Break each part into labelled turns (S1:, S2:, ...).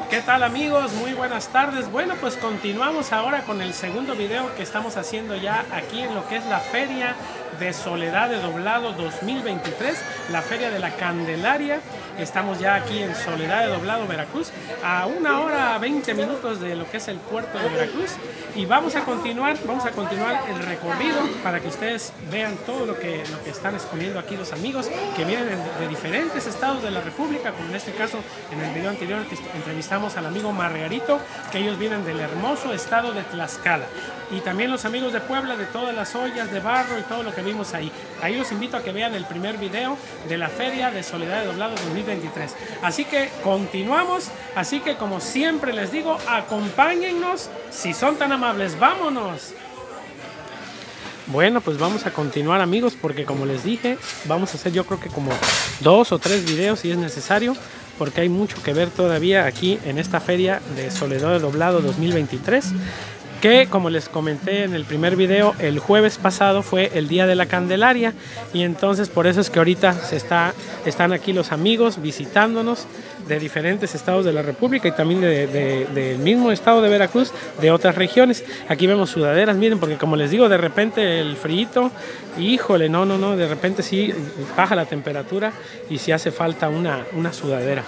S1: ¿Qué tal amigos? Muy buenas tardes. Bueno, pues continuamos ahora con el segundo video que estamos haciendo ya aquí en lo que es la Feria de Soledad de Doblado 2023, la Feria de la Candelaria. Estamos ya aquí en Soledad de Doblado, Veracruz, a 1 hora 20 minutos de lo que es el puerto de Veracruz, y vamos a continuar el recorrido para que ustedes vean todo lo que están exponiendo aquí los amigos que vienen de diferentes estados de la República, como en este caso en el video anterior que entrevistamos al amigo Margarito, que ellos vienen del hermoso estado de Tlaxcala, y también los amigos de Puebla, de todas las ollas de barro y todo lo que vimos ahí. Ahí los invito a que vean el primer video de la Feria de Soledad de Doblado 2023. Así que continuamos, así que como siempre les digo, acompáñennos, si son tan amables, vámonos. Bueno, pues vamos a continuar amigos, porque como les dije, vamos a hacer yo creo que como 2 o 3 videos si es necesario, porque hay mucho que ver todavía aquí en esta Feria de Soledad de Doblado 2023. Que como les comenté en el primer video, el jueves pasado fue el día de la Candelaria, y entonces por eso es que ahorita están aquí los amigos visitándonos de diferentes estados de la República y también del mismo estado de Veracruz, de otras regiones. Aquí vemos sudaderas, miren, porque como les digo, de repente el frío, híjole, no, de repente sí baja la temperatura y sí hace falta una sudadera.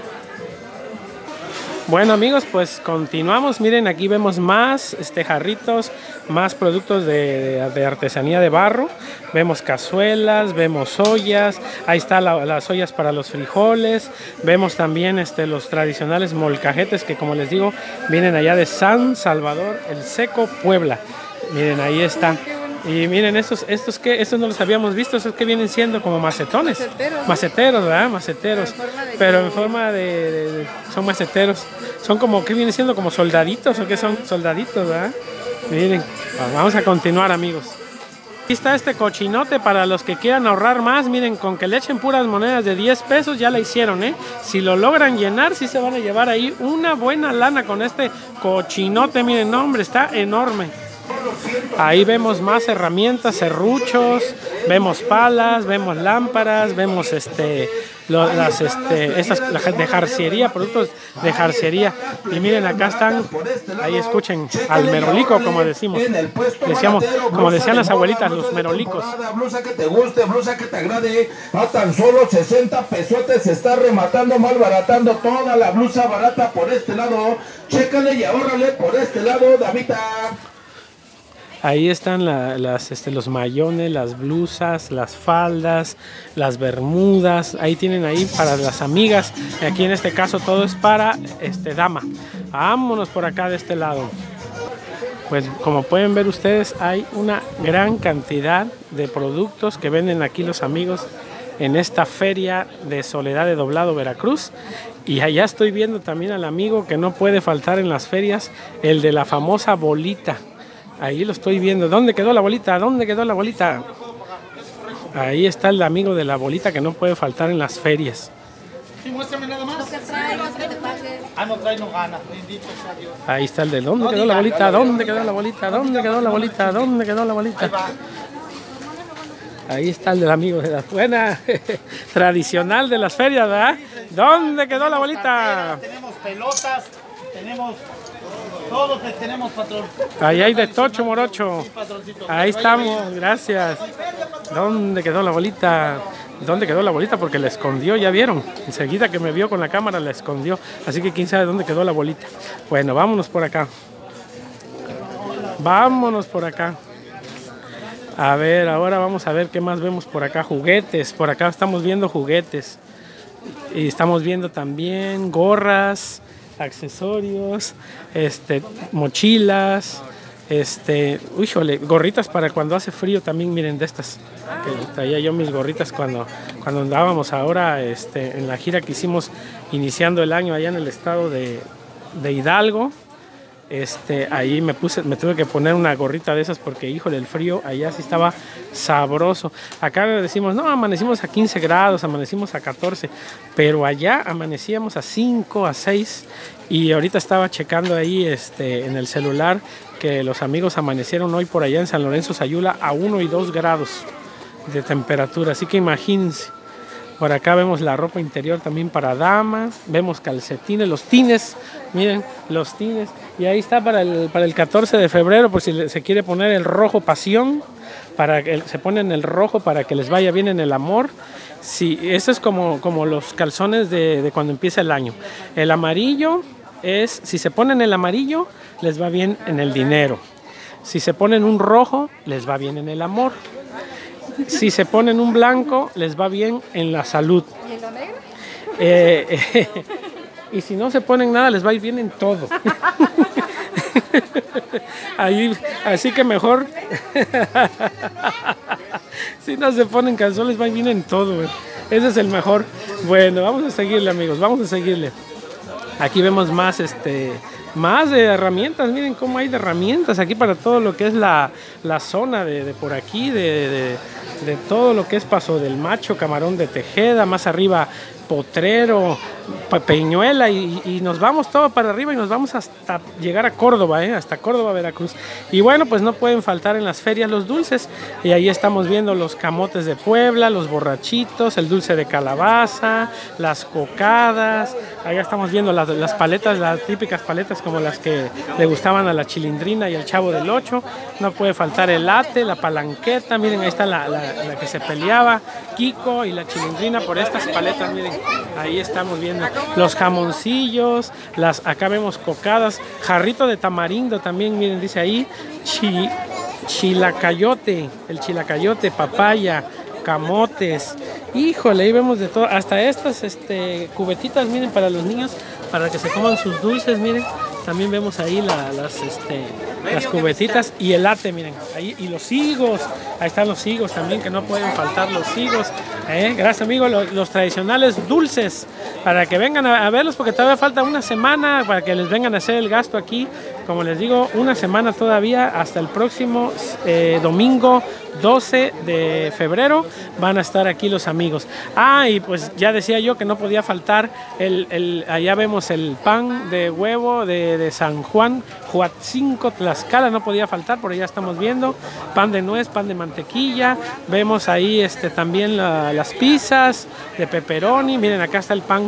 S1: Bueno amigos, pues continuamos. Miren, aquí vemos más jarritos, más productos de artesanía de barro. Vemos cazuelas, vemos ollas, ahí están las ollas para los frijoles. Vemos también los tradicionales molcajetes que, como les digo, vienen allá de San Salvador El Seco, Puebla. Miren, ahí está. Y miren, estos no los habíamos visto, esos que vienen siendo como macetones. Maceteros, ¿verdad? Maceteros. Pero en forma de son maceteros. Son como, ¿qué vienen siendo? Como soldaditos, ¿o qué son? Soldaditos, ¿verdad? Miren, vamos a continuar amigos. Aquí está este cochinote para los que quieran ahorrar más. Miren, con que le echen puras monedas de 10 pesos ya la hicieron, ¿eh? Si lo logran llenar, sí se van a llevar ahí una buena lana con este cochinote. Miren, no, hombre, está enorme. Ahí vemos más herramientas, serruchos, vemos palas, vemos lámparas, vemos estas de jarciería, productos de jarciería. Y miren, acá están, ahí escuchen, al merolico, como decimos, como decían las abuelitas, los merolicos.
S2: Blusa que te guste, blusa que te agrade, a tan solo 60 pesotes se está rematando, malbaratando toda la blusa barata por este lado. Chécale y ahórrale por este lado, Davita.
S1: Ahí están los mayones, las blusas, las faldas, las bermudas. Ahí tienen ahí para las amigas. Aquí en este caso todo es para dama. Vámonos por acá de este lado. Pues como pueden ver ustedes, hay una gran cantidad de productos que venden aquí los amigos en esta Feria de Soledad de Doblado, Veracruz. Y allá estoy viendo también al amigo que no puede faltar en las ferias, el de la famosa bolita. Ahí lo estoy viendo. ¿Dónde quedó la bolita? ¿Dónde quedó la bolita? Ahí está el amigo de la bolita que no puede faltar en las ferias.
S3: Sí, muéstrame nada más. No trae, no gana. Bendito sea Dios.
S1: Ahí está el de ¿dónde quedó la bolita? ¿Dónde quedó la bolita? ¿Dónde quedó la bolita? ¿Dónde quedó la bolita? Ahí está el del amigo de la buena tradicional de las ferias, ¿verdad? ¿Dónde quedó la bolita?
S3: Tenemos pelotas, tenemos todo que tenemos, patrón.
S1: Ahí hay de tocho morocho. Ahí estamos, gracias. ¿Dónde quedó la bolita? ¿Dónde quedó la bolita? Porque la escondió, ya vieron. Enseguida que me vio con la cámara la escondió. Así que quién sabe dónde quedó la bolita. Bueno, vámonos por acá. Vámonos por acá. A ver, ahora vamos a ver qué más vemos por acá. Juguetes, por acá estamos viendo juguetes. Y estamos viendo también gorras, accesorios, mochilas, híjole, gorritas para cuando hace frío también. Miren, de estas que traía yo mis gorritas cuando andábamos ahora en la gira que hicimos iniciando el año allá en el estado de Hidalgo. Ahí me tuve que poner una gorrita de esas porque, híjole, el frío allá sí estaba sabroso. Acá decimos, no, amanecimos a 15 grados, amanecimos a 14, pero allá amanecíamos a 5, a 6, y ahorita estaba checando ahí en el celular que los amigos amanecieron hoy por allá en San Lorenzo Sayula a 1 y 2 grados de temperatura, así que imagínense. Por acá vemos la ropa interior también para damas. Vemos calcetines, los tines. Miren, los tines. Y ahí está para el 14 de febrero, por si se quiere poner el rojo pasión. Se ponen el rojo para que les vaya bien en el amor. Sí, eso es como los calzones de cuando empieza el año. El amarillo es, si se ponen el amarillo, les va bien en el dinero. Si se ponen un rojo, les va bien en el amor. Si se ponen un blanco, les va bien en la salud.
S3: ¿Y en lo negro?
S1: Y si no se ponen nada, les va a ir bien en todo. Así que mejor, si no se ponen calzones, les va a ir bien en todo. Ese es el mejor. Bueno, vamos a seguirle, amigos, vamos a seguirle. Aquí vemos más más de herramientas. Miren cómo hay de herramientas aquí para todo lo que es la zona de por aquí, de todo lo que es Paso del Macho, Camarón de Tejeda, más arriba Potrero, Peñuela, y nos vamos todo para arriba y nos vamos hasta llegar a Córdoba, hasta Córdoba, Veracruz. Y bueno, pues no pueden faltar en las ferias los dulces, y ahí estamos viendo los camotes de Puebla, los borrachitos, el dulce de calabaza, las cocadas. Allá estamos viendo las paletas, las típicas paletas como las que le gustaban a la Chilindrina y al Chavo del Ocho. No puede faltar el ate, la palanqueta. Miren, ahí está la que se peleaba Kiko y la Chilindrina por estas paletas. Miren, ahí estamos viendo los jamoncillos, acá vemos cocadas, jarrito de tamarindo también, miren, dice ahí, chilacayote, el chilacayote, papaya, camotes. Híjole, ahí vemos de todo, hasta estas cubetitas, miren, para los niños, para que se coman sus dulces, miren. También vemos ahí las cubetitas y el ate, miren, ahí, y los higos, ahí están los higos también, que no pueden faltar los higos. Gracias, amigos, los tradicionales dulces, para que vengan a verlos, porque todavía falta una semana para que les vengan a hacer el gasto aquí. Como les digo, una semana todavía, hasta el próximo domingo 12 de febrero van a estar aquí los amigos. Y pues ya decía yo que no podía faltar allá vemos el pan de huevo de San Juan, Huatzinco, Tlaxcala, no podía faltar, por allá estamos viendo pan de nuez, pan de mantequilla. Vemos ahí también las pizzas de pepperoni. Miren, acá está el pan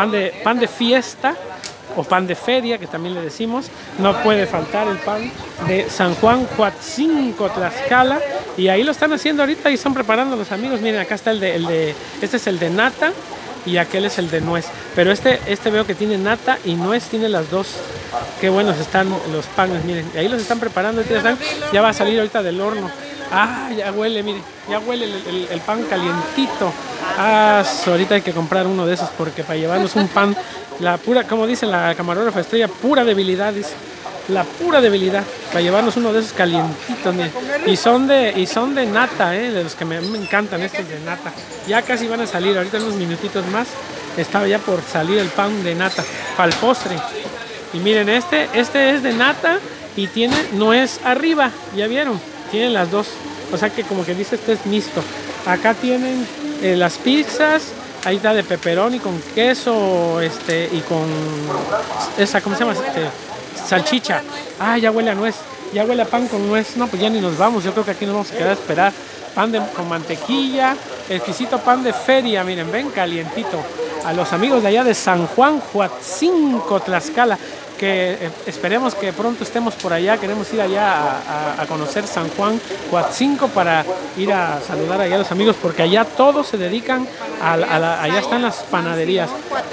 S1: de fiesta, o pan de feria, que también le decimos. No puede faltar el pan de San Juan, Huatzinco, Tlaxcala, y ahí lo están haciendo ahorita y están preparando los amigos. Miren, acá está este es el de nata y aquel es el de nuez, pero este veo que tiene nata y nuez, tiene las dos. Qué buenos están los panes, miren, ahí los están preparando, ya va a salir ahorita del horno. Ya huele, miren, ya huele el pan calientito. Ahorita hay que comprar uno de esos, porque para llevarnos un pan, la pura, como dice la camarógrafa Estrella, pura debilidad, dice, la pura debilidad, para llevarnos uno de esos calientitos, miren. Y son de nata, de los que me encantan, estos de nata. Ya casi van a salir, ahorita en unos minutitos más, estaba ya por salir el pan de nata, para el postre. Y miren, este es de nata y tiene nuez arriba, ya vieron, tienen las dos, o sea que como que dice, este es mixto. Acá tienen las pizzas, ahí está de pepperoni con queso, y con esa, ¿cómo se llama? Salchicha. Ya huele a nuez, ya huele a pan con nuez. No, pues ya ni nos vamos, yo creo que aquí nos vamos a quedar a esperar. Pan con mantequilla, exquisito pan de feria, miren, ven, calientito. A los amigos de allá de San Juan, Huatzinco, Tlaxcala, que esperemos que pronto estemos por allá. Queremos ir allá a conocer San Juan, Huatzinco, para ir a saludar allá a los amigos, porque allá todos se dedican allá están las panaderías.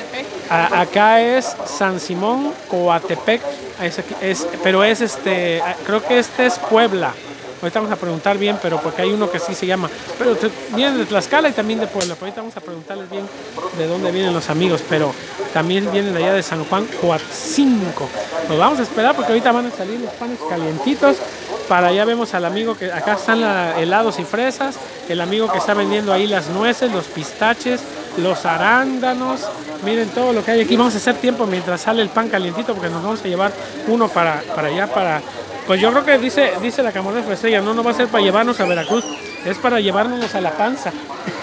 S1: Acá es San Simón, Coatepec, pero creo que este es Puebla. Ahorita vamos a preguntar bien, pero porque hay uno que sí se llama, pero vienen de Tlaxcala y también de Puebla. Pero ahorita vamos a preguntarles bien de dónde vienen los amigos, pero también vienen de allá de San Juan, Huatzinco. Nos vamos a esperar porque ahorita van a salir los panes calientitos. Para allá vemos al amigo que acá están helados y fresas, el amigo que está vendiendo ahí las nueces, los pistaches, los arándanos. Miren todo lo que hay aquí. Vamos a hacer tiempo mientras sale el pan calientito, porque nos vamos a llevar uno para allá, pues yo creo que dice la camarógrafa Estrella, no va a ser para llevarnos a Veracruz, es para llevárnoslos a la panza.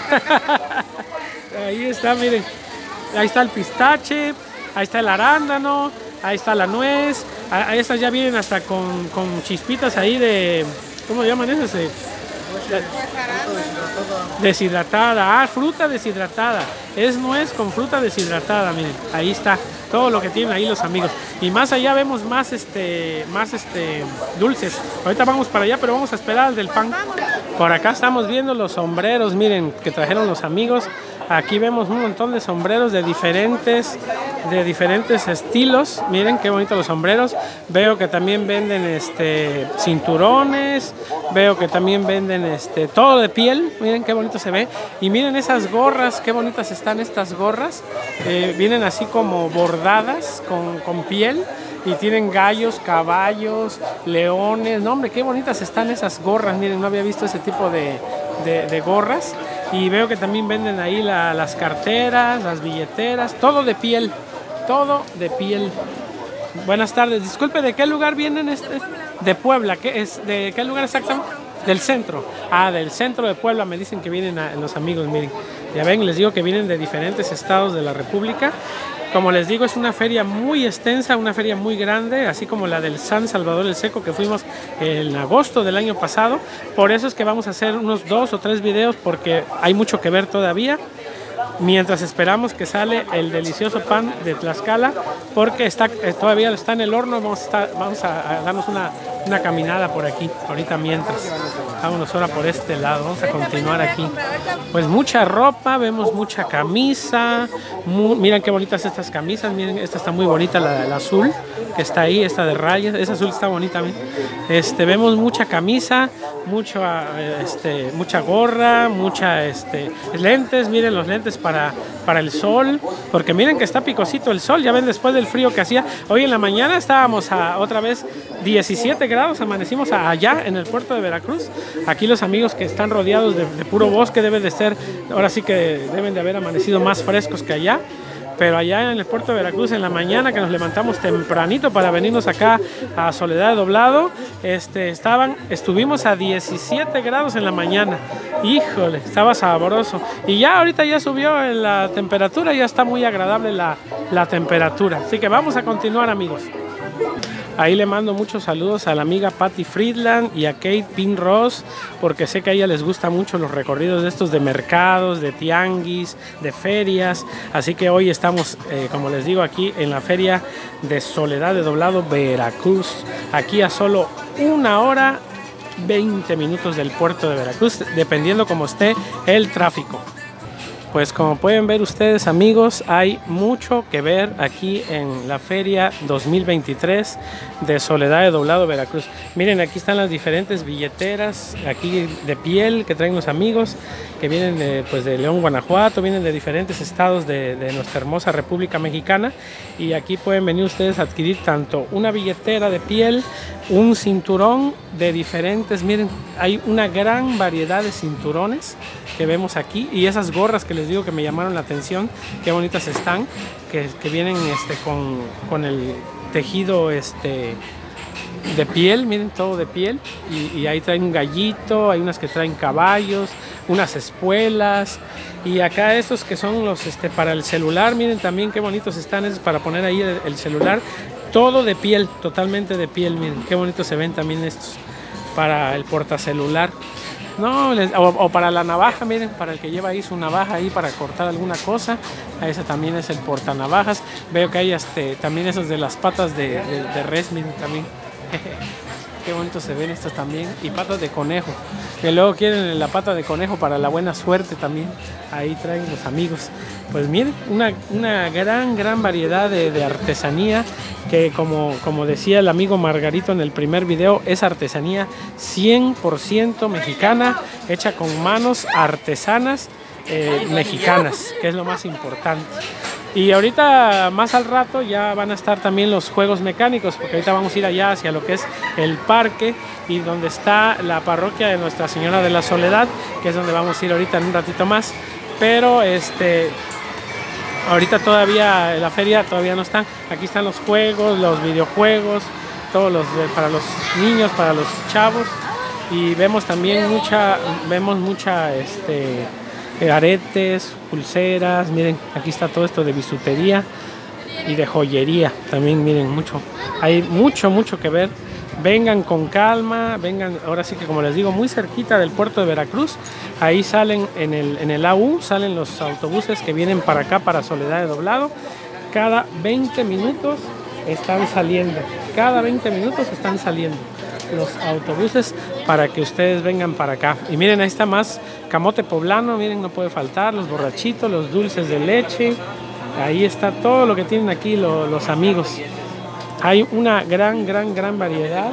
S1: Ahí está, miren, ahí está el pistache, ahí está el arándano, ahí está la nuez, estas ya vienen hasta con chispitas ahí de, ¿cómo llaman esas? Deshidratada, fruta deshidratada. Es nuez con fruta deshidratada, miren. Ahí está todo lo que tienen ahí los amigos. Y más allá vemos más dulces. Ahorita vamos para allá, pero vamos a esperar al del pan. Por acá estamos viendo los sombreros, miren, que trajeron los amigos. Aquí vemos un montón de sombreros de diferentes estilos. Miren qué bonitos los sombreros. Veo que también venden cinturones. Veo que también venden todo de piel. Miren qué bonito se ve. Y miren esas gorras, qué bonitas están estas gorras. Vienen así como bordadas con piel. Y tienen gallos, caballos, leones. No, hombre, qué bonitas están esas gorras. Miren, no había visto ese tipo de gorras. Y veo que también venden ahí las carteras, las billeteras, todo de piel, todo de piel. Buenas tardes, disculpe, ¿de qué lugar vienen? De Puebla, ¿de qué lugar exactamente? Del centro. Ah, del centro de Puebla, me dicen que vienen los amigos, miren. Ya ven, les digo que vienen de diferentes estados de la República. Como les digo, es una feria muy extensa, una feria muy grande, así como la del San Salvador el Seco que fuimos en agosto del año pasado. Por eso es que vamos a hacer unos 2 o 3 videos porque hay mucho que ver todavía. Mientras esperamos que sale el delicioso pan de Tlaxcala, porque todavía está en el horno. Vamos a darnos una caminada por aquí, ahorita mientras. Vámonos ahora por este lado, vamos a continuar aquí. Pues mucha ropa, vemos mucha camisa. Miren qué bonitas estas camisas, miren, esta está muy bonita, la azul, que está ahí, esta de rayas, esa azul está bonita. Vemos mucha camisa, mucha gorra, lentes, miren los lentes para el sol, porque miren que está picosito el sol, ya ven después del frío que hacía. Hoy en la mañana estábamos otra vez 17 grados, amanecimos allá en el puerto de Veracruz. Aquí los amigos que están rodeados de puro bosque deben de ser, ahora sí que deben de haber amanecido más frescos que allá. Pero allá en el puerto de Veracruz, en la mañana que nos levantamos tempranito para venirnos acá a Soledad de Doblado, estuvimos a 17 grados en la mañana. Híjole, estaba sabroso. Y ya ahorita ya subió la temperatura, ya está muy agradable la temperatura. Así que vamos a continuar, amigos. Ahí le mando muchos saludos a la amiga Patty Friedland y a Kate Pinross, porque sé que a ella les gusta mucho los recorridos de estos de mercados, de tianguis, de ferias. Así que hoy estamos, como les digo, aquí en la feria de Soledad de Doblado, Veracruz. Aquí a solo 1 hora 20 minutos del puerto de Veracruz, dependiendo cómo esté el tráfico. Pues como pueden ver ustedes, amigos, hay mucho que ver aquí en la feria 2023 de Soledad de Doblado, Veracruz. Miren, aquí están las diferentes billeteras aquí de piel que traen los amigos, que vienen de León, Guanajuato, vienen de diferentes estados de nuestra hermosa República Mexicana. Y aquí pueden venir ustedes a adquirir tanto una billetera de piel, un cinturón de diferentes, miren, hay una gran variedad de cinturones que vemos aquí, y esas gorras que les digo que me llamaron la atención, qué bonitas están, que vienen con el tejido de piel, miren, todo de piel, y ahí traen un gallito, hay unas que traen caballos, unas espuelas, y acá estos que son los para el celular, miren también qué bonitos están, esos para poner ahí el celular, todo de piel, totalmente de piel, miren, qué bonitos se ven también estos para el portacelular. No, o para la navaja, miren, para el que lleva ahí su navaja ahí para cortar alguna cosa. Ese también es el portanavajas. Veo que hay también esos de las patas de res, miren también. Qué bonito se ven estos también. Y patas de conejo, que luego quieren la pata de conejo para la buena suerte también. Ahí traen los amigos. Pues miren, una gran variedad de artesanía, que como decía el amigo Margarito en el primer video, es artesanía 100% mexicana, hecha con manos artesanas mexicanas, que es lo más importante. Y ahorita más al rato ya van a estar también los juegos mecánicos, porque ahorita vamos a ir allá hacia lo que es el parque y donde está la parroquia de Nuestra Señora de la Soledad, que es donde vamos a ir ahorita en un ratito más. Pero ahorita todavía la feria todavía no están. Aquí están los juegos, los videojuegos, todos los para los niños, para los chavos, y vemos también mucha aretes, pulseras. Miren, aquí está todo esto de bisutería y de joyería también. Miren, hay mucho que ver vengan con calma, vengan, ahora sí que como les digo, muy cerquita del puerto de Veracruz. Ahí salen en el AU, salen los autobuses que vienen para acá, para Soledad de Doblado. Cada 20 minutos están saliendo, cada 20 minutos están saliendo los autobuses para que ustedes vengan para acá. Y miren, ahí está más camote poblano, miren, no puede faltar, los borrachitos, los dulces de leche. Ahí está todo lo que tienen aquí los amigos. Hay una gran variedad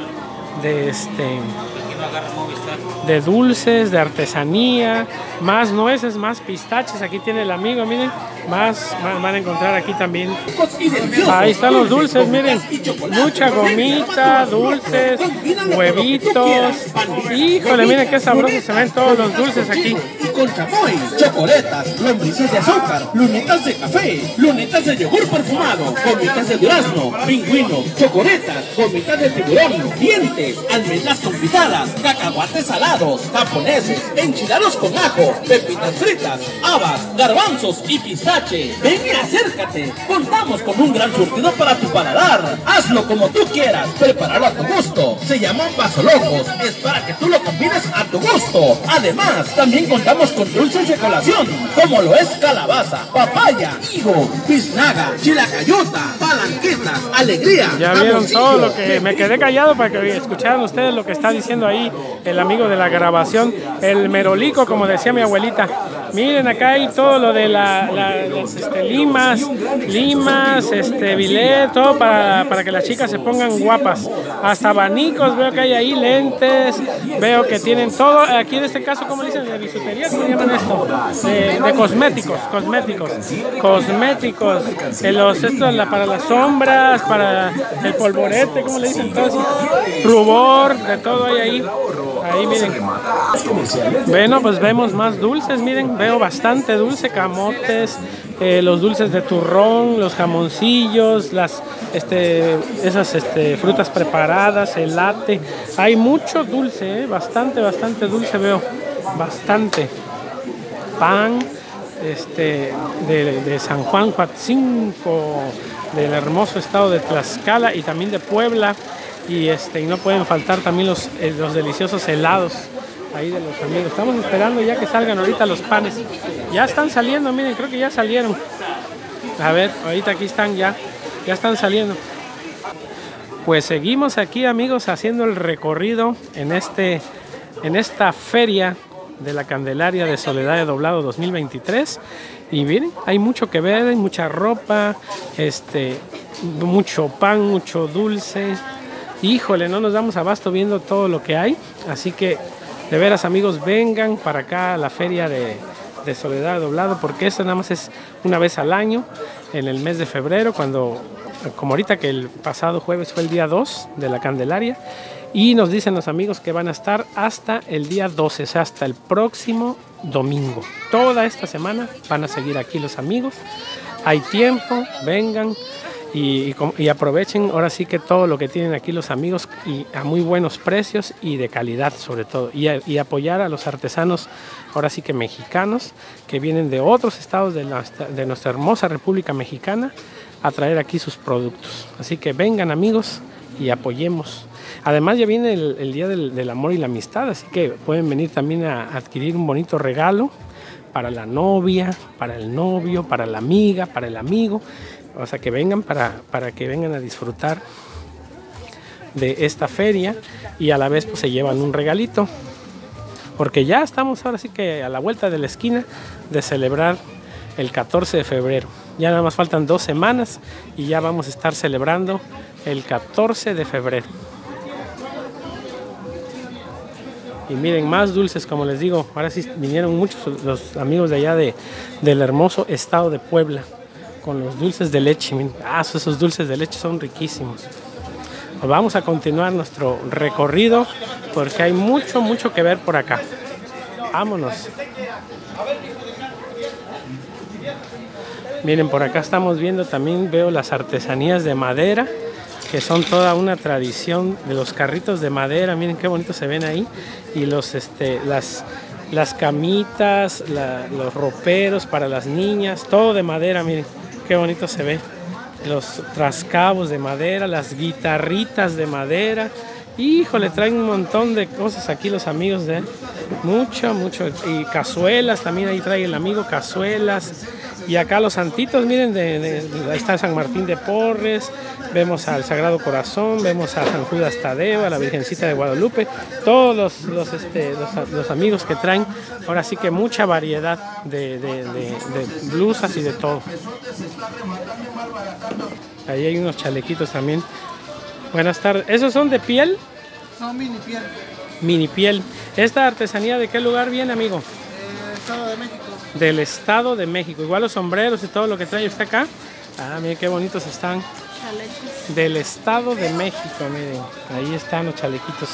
S1: de dulces, de artesanía, más nueces, más pistaches. Aquí tiene el amigo, miren, más van a encontrar aquí también. Ahí están los dulces, miren, mucha gomita, dulces, huevitos. Híjole, miren qué sabrosos se ven todos los dulces aquí.
S2: Con chamoy, chocoletas, lombrices de azúcar, lunetas de café, lunetas de yogur perfumado, gomitas de durazno, pingüino, chocoletas, gomitas de tiburón, dientes, almendras confitadas, cacahuates salados, japoneses, enchilados con ajo, pepitas fritas, habas, garbanzos y pistache. Ven y acércate, contamos con un gran surtido para tu paladar. Hazlo como tú quieras, prepáralo a tu gusto. Se llaman vasolocos, es para que tú lo combines a tu gusto. Además, también contamos con dulces de colación, como lo es calabaza, papaya, higo, biznaga, chilacayota, palanquetas, alegría.
S1: Ya vieron todo lo que me quedé callado para que escucharan ustedes lo que está diciendo ahí el amigo de la grabación, el merolico, como decía mi abuelita. Miren, acá hay todo lo de las limas, billet, todo para que las chicas se pongan guapas. Hasta abanicos, veo que hay ahí, lentes, veo que tienen todo. Aquí en este caso, ¿cómo dicen? ¿De bisutería? ¿Cómo llaman esto? De cosméticos. Para las sombras, para el polvorete, ¿cómo le dicen? Entonces, rubor, de todo hay ahí. Ahí miren. Bueno, pues vemos más dulces, miren, veo bastante dulce, camotes, los dulces de turrón, los jamoncillos, esas frutas preparadas, el latte. Hay mucho dulce, bastante dulce veo, bastante. Pan, de San Juan Huatzinco, del hermoso estado de Tlaxcala y también de Puebla. Y no pueden faltar también los deliciosos helados ahí de los amigos. Estamos esperando ya que salgan ahorita los panes. Ya están saliendo, miren, creo que ya salieron. A ver, ahorita aquí están ya están saliendo. Pues seguimos aquí, amigos, haciendo el recorrido en esta feria de la Candelaria de Soledad de Doblado 2023. Y miren, hay mucho que ver, hay mucha ropa, mucho pan, mucho dulce. Híjole, no nos damos abasto viendo todo lo que hay, así que de veras, amigos, vengan para acá a la feria de Soledad de Doblado, porque esto nada más es una vez al año, en el mes de febrero, como ahorita que el pasado jueves fue el día 2 de la Candelaria, y nos dicen los amigos que van a estar hasta el día 12, o sea, hasta el próximo domingo. Toda esta semana van a seguir aquí los amigos, hay tiempo, vengan. Y aprovechen ahora sí que todo lo que tienen aquí los amigos y a muy buenos precios y de calidad sobre todo. Y apoyar a los artesanos ahora sí que mexicanos que vienen de otros estados de nuestra hermosa República Mexicana a traer aquí sus productos. Así que vengan, amigos, y apoyemos. Además ya viene el Día del Amor y la Amistad, así que pueden venir también a adquirir un bonito regalo para la novia, para el novio, para la amiga, para el amigo. O sea, que vengan para que vengan a disfrutar de esta feria y a la vez pues se llevan un regalito. Porque ya estamos ahora sí que a la vuelta de la esquina de celebrar el 14 de febrero. Ya nada más faltan 2 semanas y ya vamos a estar celebrando el 14 de febrero. Y miren, más dulces, como les digo, ahora sí vinieron muchos los amigos de allá del hermoso estado de Puebla. Con los dulces de leche. Esos dulces de leche son riquísimos. Pues vamos a continuar nuestro recorrido porque hay mucho que ver por acá. Vámonos. Miren, por acá estamos viendo también, veo las artesanías de madera, que son toda una tradición de los carritos de madera. Miren qué bonitos se ven ahí. Y las camitas, los roperos para las niñas, todo de madera, miren. Qué bonito se ve. Los trascabos de madera, las guitarritas de madera Híjole, traen un montón de cosas aquí los amigos de mucho. Y cazuelas, también ahí trae el amigo cazuelas. Y acá los santitos, miren, ahí está San Martín de Porres, vemos al Sagrado Corazón, vemos a San Judas Tadeo, a la Virgencita de Guadalupe, todos los amigos que traen, ahora sí que mucha variedad de blusas y de todo. Ahí hay unos chalequitos también. Buenas tardes. ¿Esos son de piel?
S3: No, mini piel.
S1: Mini piel. ¿Esta artesanía de qué lugar viene, amigo?
S3: Estado de México.
S1: Del Estado de México. Igual los sombreros y todo lo que trae usted acá. Ah, miren qué bonitos están.
S4: Chalecos.
S1: Del Estado de México, miren. Ahí están los chalequitos.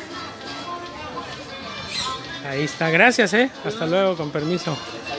S1: Ahí está. Gracias, Hasta luego, con permiso.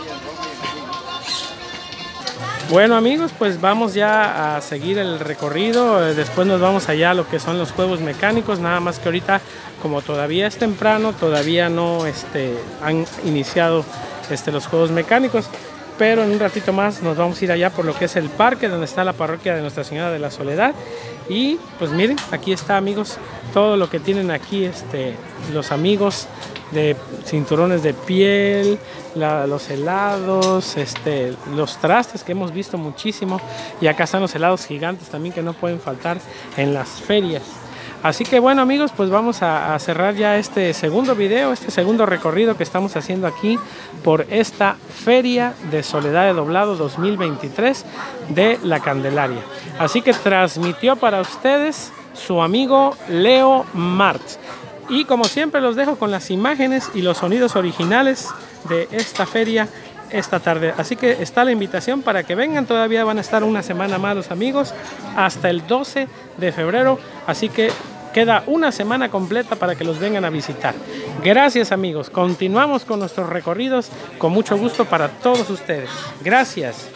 S1: Bueno amigos, pues vamos ya a seguir el recorrido, después nos vamos allá a lo que son los juegos mecánicos, nada más que ahorita como todavía es temprano, todavía no han iniciado los juegos mecánicos, pero en un ratito más nos vamos a ir allá por lo que es el parque donde está la parroquia de Nuestra Señora de la Soledad. Y pues miren, aquí está amigos, todo lo que tienen aquí los amigos de cinturones de piel, los helados, los trastes que hemos visto muchísimo, y acá están los helados gigantes también que no pueden faltar en las ferias. Así que bueno amigos, pues vamos a cerrar ya este segundo video, este segundo recorrido que estamos haciendo aquí por esta Feria de Soledad de Doblado 2023 de La Candelaria. Así que transmitió para ustedes su amigo Leo Martz. Y como siempre los dejo con las imágenes y los sonidos originales de esta feria esta tarde. Así que está la invitación para que vengan, todavía van a estar una semana más los amigos, hasta el 12 de febrero. Así que queda una semana completa para que los vengan a visitar. Gracias amigos, continuamos con nuestros recorridos con mucho gusto para todos ustedes. Gracias.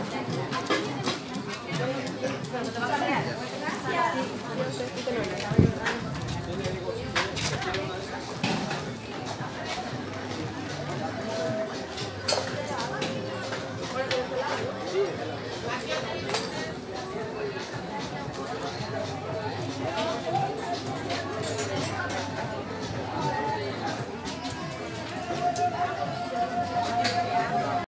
S4: Te va a cambiar. Gracias.